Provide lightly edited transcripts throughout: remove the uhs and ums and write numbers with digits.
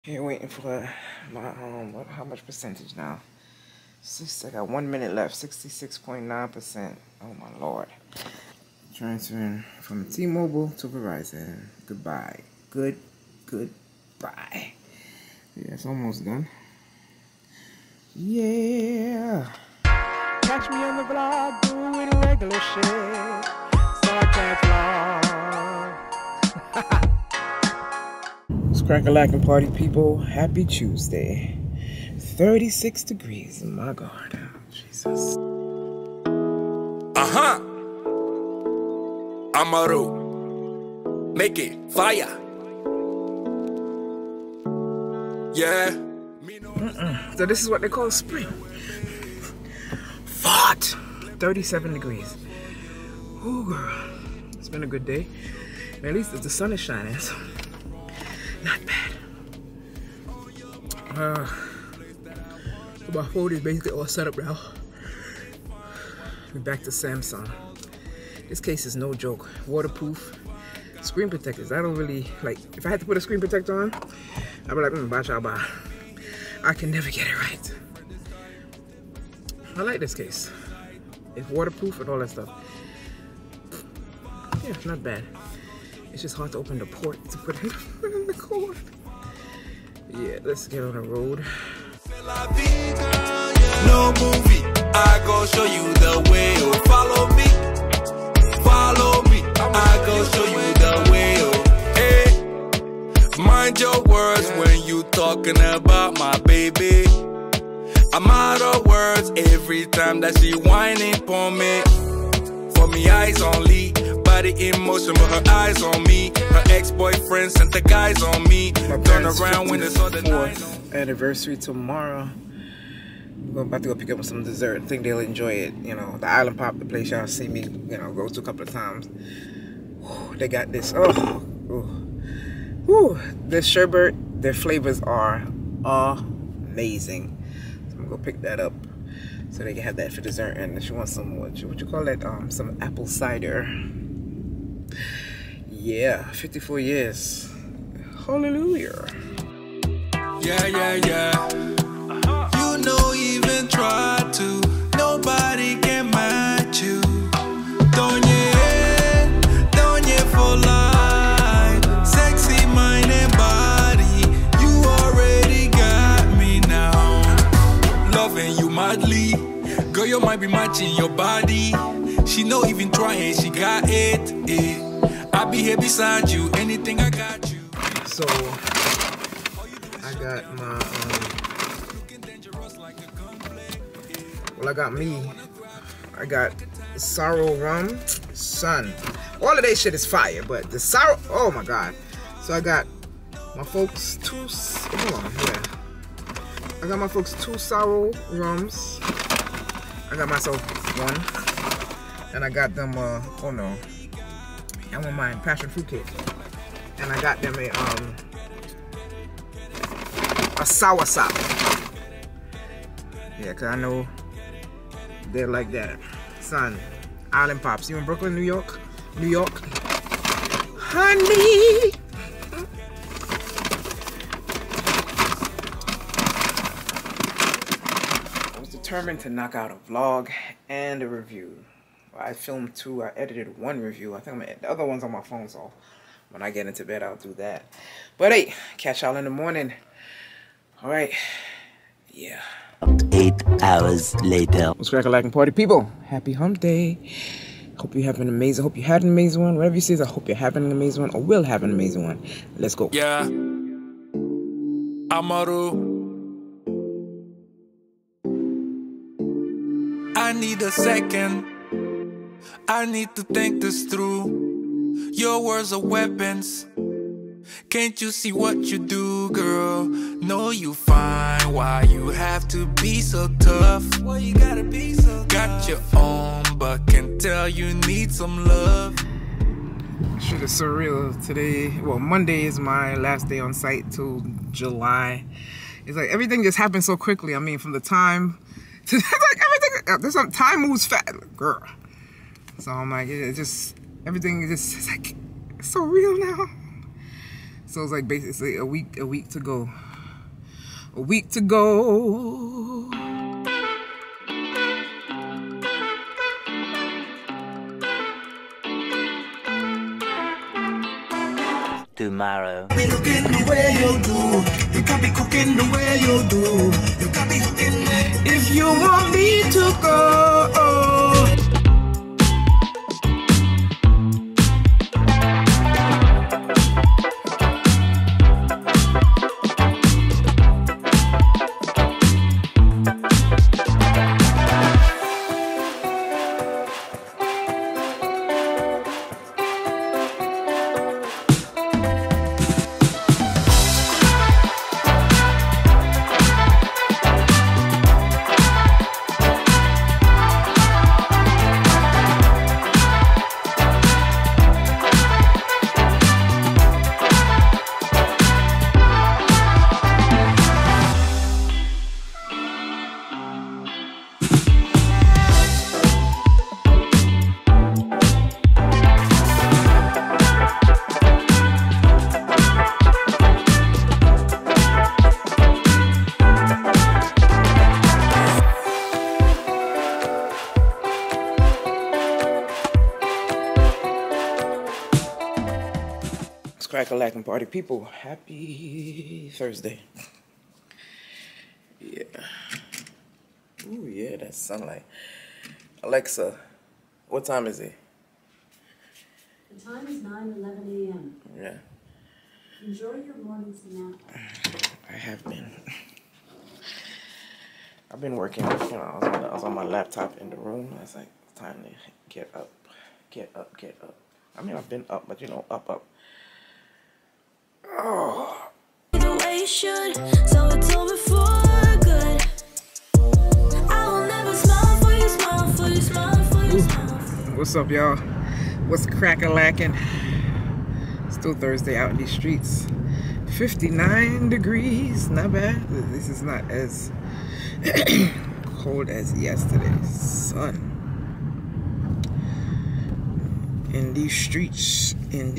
Here waiting for my how much percentage now? I got 1 minute left, 66.9%. Oh my lord. Transferring from T-Mobile to Verizon. Goodbye. Goodbye. Yeah, it's almost done. Yeah. Catch me on the vlog doing regular shit. SARKAZZ vlog. Crack-a-lackin' party people, happy Tuesday. 36 degrees, my God. Oh, Jesus. Amaru, make it fire. Yeah. So this is what they call spring. Fought. 37 degrees. Ooh, girl. It's been a good day. At least the sun is shining, so not bad. My phone is basically all set up now. We're back to Samsung. This case is no joke. Waterproof. Screen protectors. I don't really, like, if I had to put a screen protector on, I'd be like, bye. I can never get it right. I like this case. It's waterproof and all that stuff. Yeah, not bad. It's just hard to open the port to put it in the cord. Yeah, let's get on the road. No movie, I go show you the way. Oh, follow me, I go show you the way. Oh, hey, mind your words when you talking about my baby. I'm out of words every time that she whining for me. For me, eyes only. Body in motion, but her eyes on me. Her ex-boyfriend sent the guys on me. Turn around when it's all the night. Anniversary tomorrow. We're about to go pick up some dessert. I think they'll enjoy it. You know, the Island Pop, the place y'all see me, you know, go to a couple of times. Whew, they got this. This sherbet, their flavors are amazing. So I'm gonna go pick that up so they can have that for dessert. And if you want some, what you call that? Some apple cider. Yeah, 54 years. Hallelujah. Yeah. You know, even try to. Nobody can match you. Don't you for life. Sexy mind and body. You already got me now. Loving you madly. Girl, you might be matching your body. She no even trying, she got it. I'll be here beside you, anything I got you. So I got my I got sorrow rum, son. All of that shit is fire, but the sorrow, oh my God. So I got my folks two sorrow rums. I got myself one. And I got them, oh no, I want mine, passion fruit cake. And I got them a soursop. Yeah, cause I know they're like that. Son, Island Pops. You in Brooklyn, New York? New York? Honey! I was determined to knock out a vlog and a review. I filmed 2, I edited 1 review. I think the other one's on my phone, so when I get into bed, I'll do that. But hey, catch y'all in the morning. All right, yeah. 8 hours later. What's crack-a-lackin' party people? Happy hump day. Hope you have an amazing, hope you had an amazing one. Whatever you say, I hope you're having an amazing one or will have an amazing one. Let's go. Yeah. Amaru. I need a second. I need to think this through. Your words are weapons. Can't you see what you do, girl? Know you fine. Why you have to be so tough? Why you gotta be so tough? Got your own, but can tell you need some love. Shit is surreal. Today, well, Monday is my last day on site till July. It's like everything just happened so quickly. I mean, from the time to like everything. There's some time moves fast, girl. So I'm like, it just, everything is just, it's like, it's so real now. So it's like basically a week to go. A week to go. Tomorrow. Be looking the way you do. You can be cooking the way you do. You can be hooking me. If you want me to go. Crack-a-lackin' party people, happy Thursday. Yeah. Ooh, yeah, that's sunlight. Alexa, what time is it? The time is 9:11 a.m. Yeah. Enjoy your morning, Samantha. I have been. I've been working, you know, I was on my laptop in the room. I was like, time to get up, get up, get up. I mean, I've been up, but you know, up. Oh. The way you should, so it's over for good. I will never smile for you, smile for you, smile for you, smile for you. What's up, y'all? What's crack-a-lackin'? Still Thursday out in these streets. 59 degrees, not bad. This is not as cold as yesterday's sun. In these streets,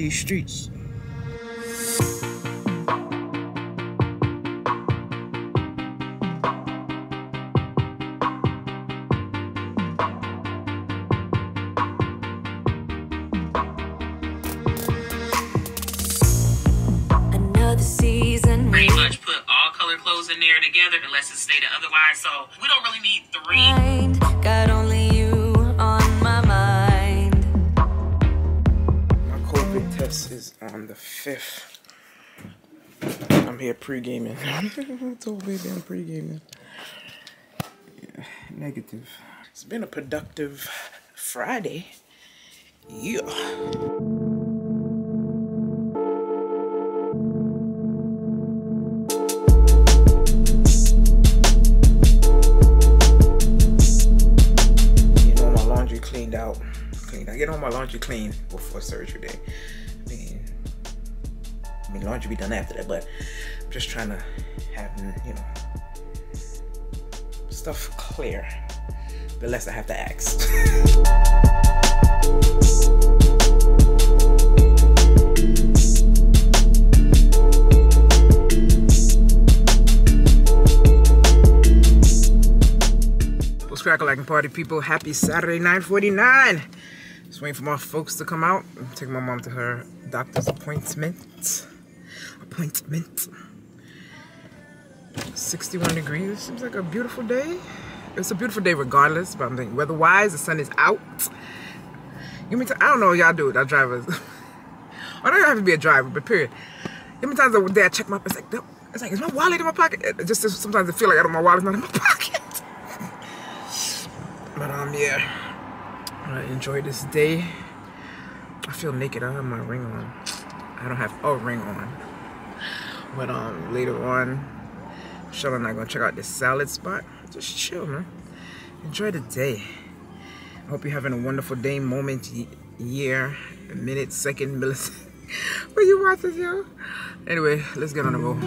Season. Pretty much put all color clothes in there together unless it's stated otherwise, so we don't really need three. Got only you on my mind. my COVID test is on the 5th. I'm here pre-gaming. I told baby I'm pre-gaming. Yeah, negative. It's been a productive Friday. Yeah. I get all my laundry clean before surgery day. I mean laundry be done after that, but I'm just trying to have, you know, stuff clear. The less I have to ask. What's crack-a-lackin' party people? Happy Saturday, 9:49. Just waiting for my folks to come out. I'm taking my mom to her doctor's appointment. 61 degrees. Seems like a beautiful day. It's a beautiful day regardless, but I'm thinking weather-wise, the sun is out. Give me time. I don't know what y'all do. Y'all drivers. I don't have to be a driver, but period. Give me times the day I check my, it's like, is my wallet in my pocket? It just sometimes I feel like my wallet's not in my pocket. But yeah. I enjoy this day. I feel naked. I don't have my ring on. I don't have a ring on. But later on, Michelle and I are gonna check out this salad spot. Just chill, man. Enjoy the day. I hope you're having a wonderful day, moment, year, minute, second, millisecond. When you watch this, yo. Anyway, let's get on the road.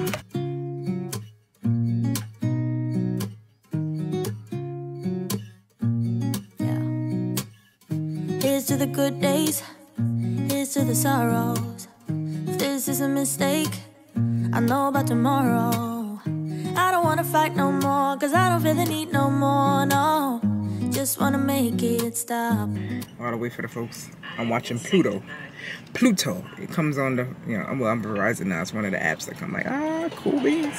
Here's to the good days, here's to the sorrows. If this is a mistake, I know about tomorrow. I don't fight no more, cause I don't feel the need no more, no. Just wanna make it stop. All the way for the folks. I'm watching Pluto. Pluto. It comes on the, you know, well, I'm Verizon now. It's one of the apps that come like, ah, cool beans.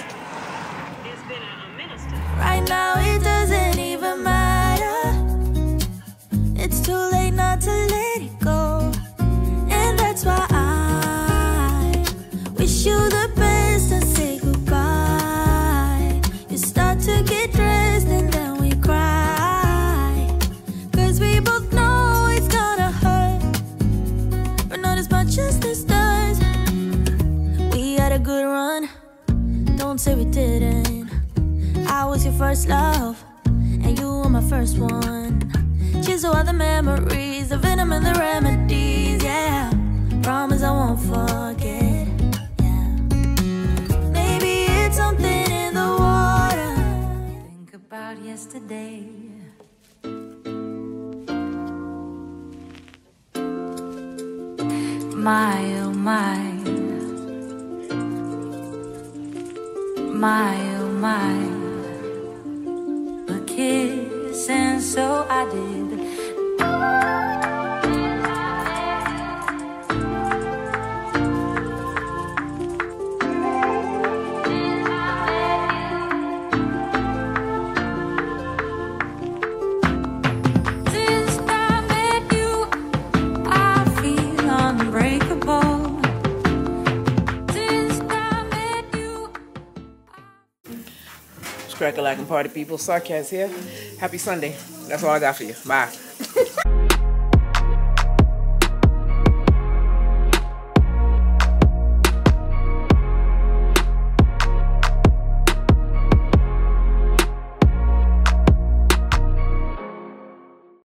Right now it doesn't even matter. It's too late not to let it go. And that's why I wish you the best and say goodbye. You start to get dressed and then we cry, cause we both know it's gonna hurt, but not as much as this does. We had a good run, don't say we didn't. I was your first love, and you were my first one. Cheers to all the memories, the venom and the remedies, yeah. Promise I won't forget, yeah. Maybe it's something in the water. Think about yesterday. My, oh my. My, oh my. A kiss, and so I did. Since I met you, I feel unbreakable. Since I met you. Crack-a-lackin' party people. SARKAZZ here. Happy Sunday. That's all I got for you. Bye.